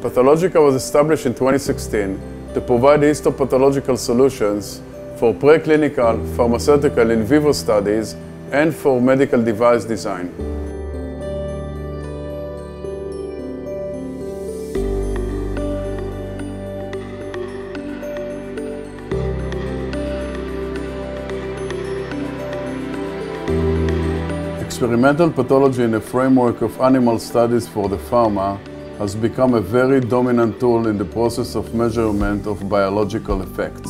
Pathologica was established in 2016 to provide histopathological solutions for preclinical, pharmaceutical in vivo studies and for medical device design. Experimental pathology in the framework of animal studies for the pharma has become a very dominant tool in the process of measurement of biological effects.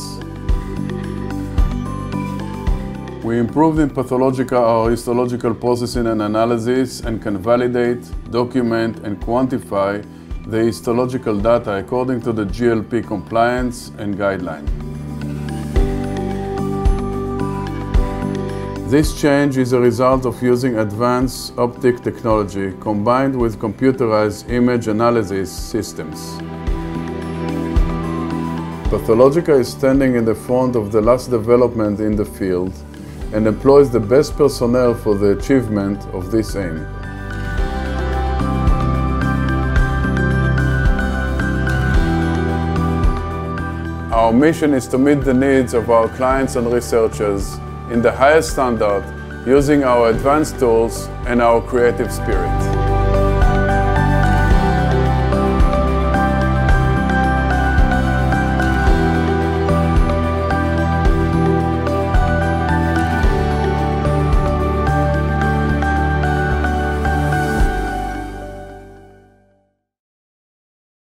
We improved in Pathologica our histological processing and analysis and can validate, document and quantify the histological data according to the GLP compliance and guideline. This change is a result of using advanced optic technology combined with computerized image analysis systems. Pathologica is standing in the front of the last development in the field and employs the best personnel for the achievement of this aim. Our mission is to meet the needs of our clients and researchers in the highest standard, using our advanced tools and our creative spirit.